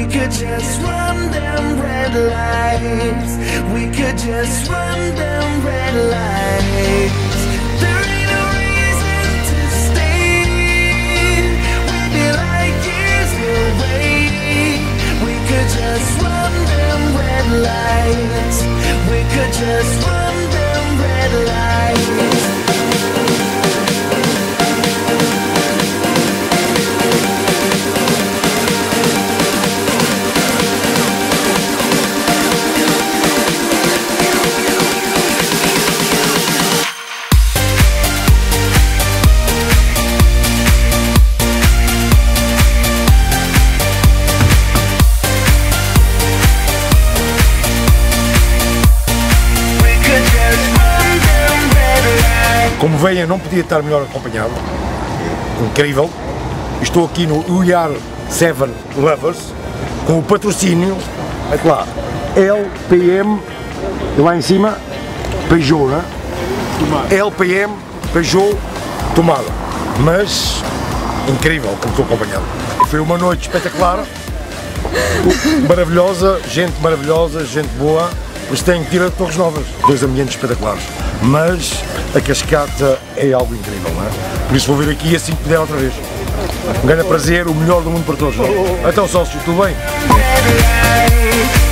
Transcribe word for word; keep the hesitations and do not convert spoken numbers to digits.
could just run them red lights. We could just run them red lights. There ain't no reason to stay. We'd be like years away. We could just run them red lights. We could just run them red lights. Como veem, não podia estar melhor acompanhado, incrível. Estou aqui no We Are Seven Lovers, com o patrocínio, olha lá, L P M, e lá em cima, Peugeot, né? L P M, Peugeot, tomada. Mas, incrível como estou acompanhado. Foi uma noite espetacular, maravilhosa, gente maravilhosa, gente boa, por isso tenho que ir a Torres Novas, dois ambientes espetaculares. Mas a cascata é algo incrível, não é? Por isso vou vir aqui assim que puder outra vez. Um grande prazer, o melhor do mundo para todos. Não é? Então, sócio, tudo bem?